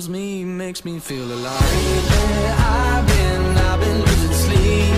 me, makes me feel alive. Lately I've been losing sleep.